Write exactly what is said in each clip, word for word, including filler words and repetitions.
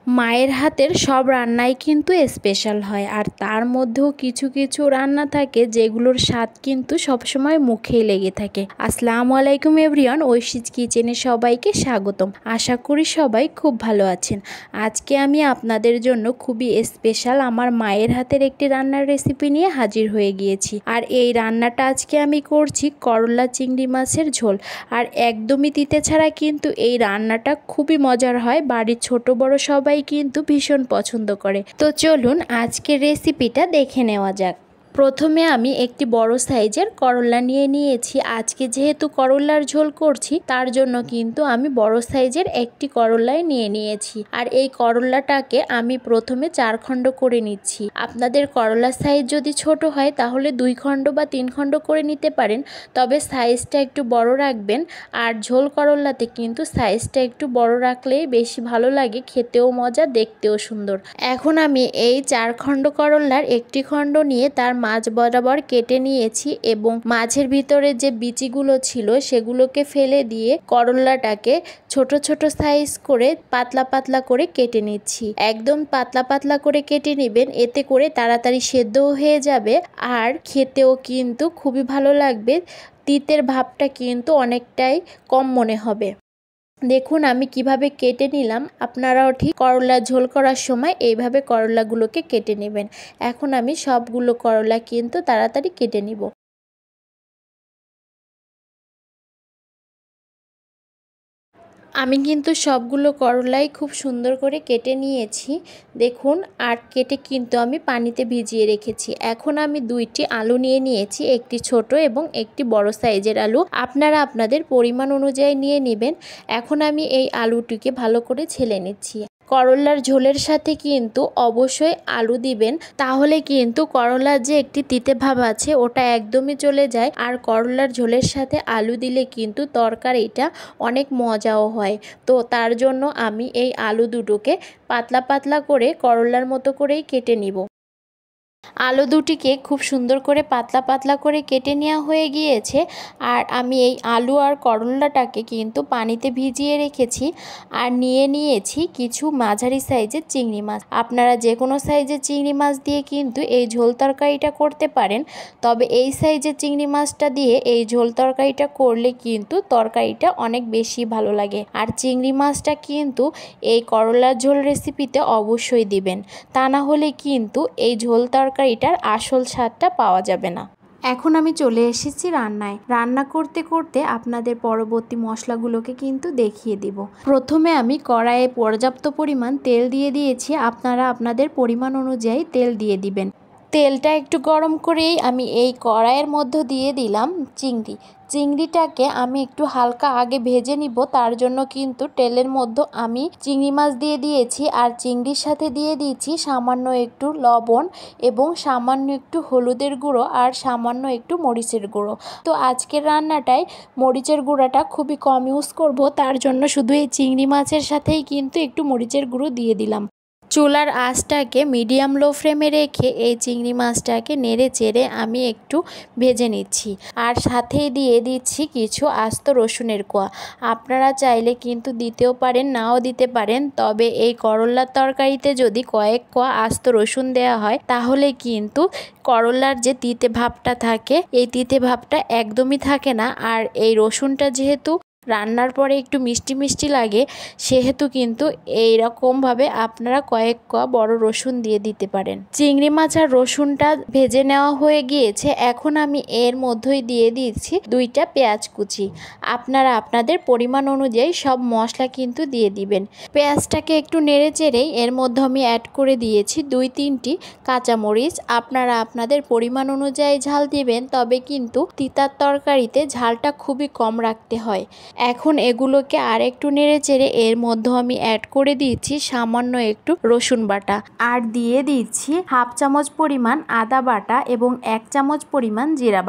মায়ের হাতের সব রান্নাই কিন্তু স্পেশাল হয়, আর তার মধ্যেও কিছু কিছু রান্না থাকে যেগুলোর স্বাদ কিন্তু সবসময় মুখেই লেগে থাকে। আসসালামু আলাইকুম এভরিওয়ান, ঐশীজ কিচেনে সবাইকে স্বাগতম। আশা করি সবাই খুব ভালো আছেন। আজকে আমি আপনাদের জন্য খুবই স্পেশাল আমার মায়ের হাতের একটি রান্নার রেসিপি নিয়ে হাজির হয়ে গিয়েছি। আর এই রান্নাটা আজকে আমি করছি করলা চিংড়ি মাছের ঝোল। আর একদমই তিতে ছাড়া কিন্তু এই রান্নাটা খুবই মজার হয়, বাড়ির ছোট বড় সবাই কিন্তু ভীষণ পছন্দ করে। তো চলুন আজকের রেসিপিটা দেখে নেওয়া যাক। প্রথমে আমি একটি বড় সাইজের করলা নিয়ে নিয়েছি। আজকে যেহেতু করলার ঝোল করছি তার জন্য কিন্তু আমি বড় সাইজের একটি করলাই নিয়ে নিয়েছি। আর এই করলাটাকে আমি প্রথমে চার খণ্ড করে নিচ্ছি। আপনাদের করলার সাইজ যদি ছোট হয় তাহলে দুই খণ্ড বা তিন খণ্ড করে নিতে পারেন, তবে সাইজটা একটু বড় রাখবেন। আর ঝোল করলাতে কিন্তু সাইজটা একটু বড় রাখলেই বেশি ভালো লাগে, খেতেও মজা, দেখতেও সুন্দর। এখন আমি এই চার খণ্ড করলার একটি খণ্ড নিয়ে তার মাঝ বরাবর কেটে নিয়েছি এবং মাঝের ভিতরে যে বিচিগুলো ছিল সেগুলোকে ফেলে দিয়ে করলাটাকে ছোট ছোট সাইজ করে পাতলা পাতলা করে কেটে নিচ্ছি। একদম পাতলা পাতলা করে কেটে নেবেন, এতে করে তাড়াতাড়ি সেদ্ধও হয়ে যাবে আর খেতেও কিন্তু খুবই ভালো লাগবে। তিতের ভাবটা কিন্তু অনেকটাই কম মনে হবে। দেখুন আমি কিভাবে কেটে নিলাম। আপনারাও ঠিক করলা ঝোল করার সময় এইভাবে করলাগুলোকে কেটে নেবেন। এখন আমি সবগুলো করলা কিন্তু তাড়াতাড়ি কেটে নিব। আমি কিন্তু সবগুলো করলাই খুব সুন্দর করে কেটে নিয়েছি। দেখুন, আর কেটে কিন্তু আমি পানিতে ভিজিয়ে রেখেছি। এখন আমি দুইটি আলু নিয়ে নিয়েছি, একটি ছোট এবং একটি বড় সাইজের আলু। আপনারা আপনাদের পরিমাণ অনুযায়ী নিয়ে নেবেন। এখন আমি এই আলুটিকে ভালো করে ছেলে নিচ্ছি। করলার ঝোলের সাথে কিন্তু অবশ্যই আলু দিবেন, তাহলে কিন্তু করলার যে একটি তিতে ভাব আছে ওটা একদমই চলে যায়। আর করলার ঝোলের সাথে আলু দিলে কিন্তু তরকারিটা অনেক মজাও হয়। তো তার জন্য আমি এই আলু দুটোকে পাতলা পাতলা করে করলার মতো করেই কেটে নিব। আলু দুটিকে খুব সুন্দর করে পাতলা পাতলা করে কেটে নেওয়া হয়ে গিয়েছে। আর আমি এই আলু আর করলাটাকে কিন্তু পানিতে ভিজিয়ে রেখেছি। আর নিয়ে নিয়েছি কিছু মাঝারি সাইজের চিংড়ি মাছ। আপনারা যে কোনো সাইজের চিংড়ি মাছ দিয়ে কিন্তু এই ঝোল তরকারিটা করতে পারেন, তবে এই সাইজের চিংড়ি মাছটা দিয়ে এই ঝোল তরকারিটা করলে কিন্তু তরকারিটা অনেক বেশি ভালো লাগে। আর চিংড়ি মাছটা কিন্তু এই করলার ঝোল রেসিপিতে অবশ্যই দিবেন, তা না হলে কিন্তু এই ঝোল তরকারিটার আসল স্বাদটা পাওয়া যাবে না। এখন আমি চলে এসেছি রান্নায়। রান্না করতে করতে আপনাদের পরবর্তী মশলাগুলোকে কিন্তু দেখিয়ে দিব। প্রথমে আমি কড়াইয়ে পর্যাপ্ত পরিমাণ তেল দিয়ে দিয়েছি। আপনারা আপনাদের পরিমাণ অনুযায়ী তেল দিয়ে দিবেন। তেলটা একটু গরম করেই আমি এই কড়াইয়ের মধ্যে দিয়ে দিলাম চিংড়ি। চিংড়িটাকে আমি একটু হালকা আগে ভেজে নিব, তার জন্য কিন্তু তেলের মধ্যে আমি চিংড়ি মাছ দিয়ে দিয়েছি। আর চিংড়ির সাথে দিয়ে দিয়েছি সামান্য একটু লবণ এবং সামান্য একটু হলুদের গুঁড়ো আর সামান্য একটু মরিচের গুঁড়ো। তো আজকের রান্নাটায় মরিচের গুঁড়োটা খুবই কম ইউজ করব, তার জন্য শুধু এই চিংড়ি মাছের সাথেই কিন্তু একটু মরিচের গুঁড়ো দিয়ে দিলাম। চুলার আঁচটাকে মিডিয়াম লো ফ্লেমে রেখে এই চিংড়ি মাছটাকে নেড়ে চেড়ে আমি একটু ভেজে নিচ্ছি। আর সাথেই দিয়ে দিচ্ছি কিছু আস্ত রসুনের কোয়া। আপনারা চাইলে কিন্তু দিতেও পারেন, নাও দিতে পারেন, তবে এই করলার তরকারিতে যদি কয়েক কোয়া আস্ত রসুন দেওয়া হয় তাহলে কিন্তু করলার যে তিতে ভাবটা থাকে এই তিতে ভাবটা একদমই থাকে না। আর এই রসুনটা যেহেতু রান্নার পরে একটু মিষ্টি মিষ্টি লাগে, সেহেতু কিন্তু এইরকমভাবে আপনারা কয়েক কোয়া বড় রসুন দিয়ে দিতে পারেন। চিংড়ি মাছ আর রসুনটা ভেজে নেওয়া হয়ে গিয়েছে। এখন আমি এর মধ্যেই দিয়ে দিচ্ছি দুইটা পেঁয়াজ কুচি। আপনারা আপনাদের পরিমাণ অনুযায়ী সব মশলা কিন্তু দিয়ে দিবেন। পেঁয়াজটাকে একটু নেড়ে চেড়েই এর মধ্যে আমি অ্যাড করে দিয়েছি দুই তিনটি কাঁচামরিচ। আপনারা আপনাদের পরিমাণ অনুযায়ী ঝাল দিবেন, তবে কিন্তু তিতার তরকারিতে ঝালটা খুবই কম রাখতে হয়। এখন এগুলোকে আর একটু নেড়ে চেড়ে এর মধ্যে আমি অ্যাড করে দিচ্ছি সামান্য একটু রসুন বাটা। আর দিয়ে দিচ্ছি হাফ চামচ পরিমাণ আদা বাটা এবং এক চামচ পরিমাণ জিরা বাটা।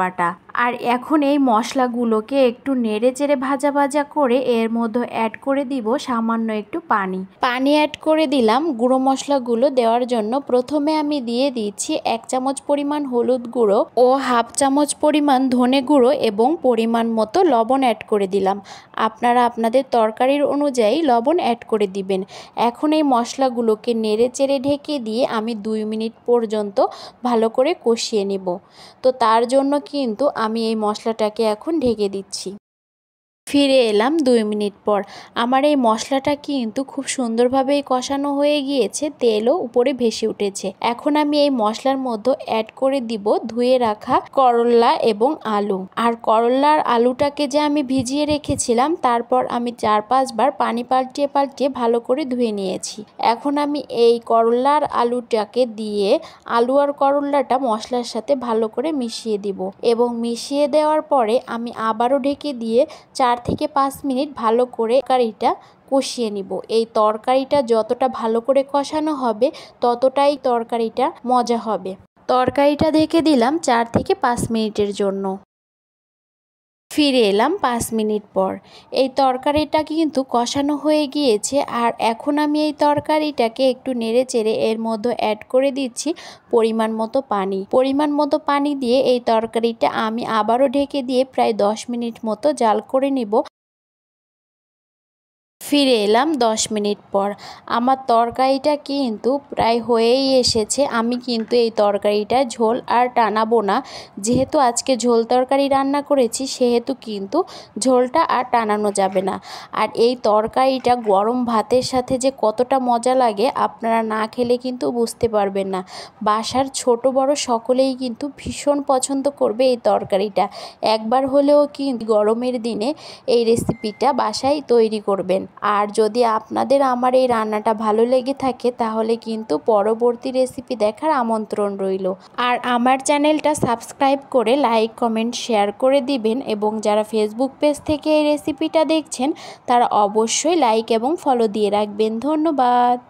আর এখন এই মশলাগুলোকে একটু নেড়ে চেড়ে ভাজা ভাজা করে এর মধ্যে অ্যাড করে দিব সামান্য একটু পানি পানি অ্যাড করে দিলাম গুঁড়ো মশলাগুলো দেওয়ার জন্য। প্রথমে আমি দিয়ে দিচ্ছি এক চামচ পরিমাণ হলুদ গুঁড়ো ও হাফ চামচ পরিমাণ ধনে গুঁড়ো এবং পরিমাণ মতো লবণ অ্যাড করে দিলাম। আপনারা আপনাদের তরকারির অনুযায়ী লবণ অ্যাড করে দিবেন। এখন এই মশলাগুলোকে নেড়ে চেড়ে ঢেকে দিয়ে আমি দুই মিনিট পর্যন্ত ভালো করে কষিয়ে নিব। তো তার জন্য কিন্তু আমি এই মশলাটাকে এখন ঢেকে দিচ্ছি। ফিরে এলাম দুই মিনিট পর। আমার এই মশলাটা কিন্তু খুব সুন্দরভাবেই কষানো হয়ে গিয়েছে, তেলও উপরে ভেসে উঠেছে। এখন আমি এই মশলার মধ্যে অ্যাড করে দিব ধুয়ে রাখা করলা এবং আলু। আর করলার আলুটাকে যে আমি ভিজিয়ে রেখেছিলাম তারপর আমি চার পাঁচবার পানি পাল্টিয়ে পাল্টিয়ে ভালো করে ধুয়ে নিয়েছি। এখন আমি এই করলার আলুটাকে দিয়ে আলু আর করলাটা মশলার সাথে ভালো করে মিশিয়ে দিব এবং মিশিয়ে দেওয়ার পরে আমি আবারও ঢেকে দিয়ে চার থেকে পাঁচ মিনিট ভালো করে তরকারিটা কষিয়ে নিব। এই তরকারিটা যতটা ভালো করে কষানো হবে ততটাই তরকারিটা মজা হবে। তরকারিটা ঢেকে দিলাম চার থেকে পাঁচ মিনিটের জন্য। ফিরে এলাম পাঁচ মিনিট পর। এই তরকারিটা কিন্তু কষানো হয়ে গিয়েছে। আর এখন আমি এই তরকারিটাকে একটু নেড়ে চেড়ে এর মধ্যে অ্যাড করে দিচ্ছি পরিমাণ মতো পানি। পরিমাণ মতো পানি দিয়ে এই তরকারিটা আমি আবারও ঢেকে দিয়ে প্রায় দশ মিনিট মতো জাল করে নিব। ফিরে এলাম দশ মিনিট পর। আমার তরকারিটা কিন্তু প্রায় হয়েই এসেছে। আমি কিন্তু এই তরকারিটা ঝোল আর টানাবো না, যেহেতু আজকে ঝোল তরকারি রান্না করেছি সেহেতু কিন্তু ঝোলটা আর টানানো যাবে না। আর এই তরকারিটা গরম ভাতের সাথে যে কতটা মজা লাগে আপনারা না খেলে কিন্তু বুঝতে পারবেন না। বাসার ছোট বড় সকলেই কিন্তু ভীষণ পছন্দ করবে এই তরকারিটা। একবার হলেও কিন্তু গরমের দিনে এই রেসিপিটা বাসায় তৈরি করবেন। আর যদি আপনাদের আমার এই রান্নাটা ভালো লেগে থাকে তাহলে কিন্তু পরবর্তী রেসিপি দেখার আমন্ত্রণ রইল। আর আমার চ্যানেলটা সাবস্ক্রাইব করে লাইক কমেন্ট শেয়ার করে দিবেন এবং যারা ফেসবুক পেজ থেকে এই রেসিপিটা দেখছেন তারা অবশ্যই লাইক এবং ফলো দিয়ে রাখবেন। ধন্যবাদ।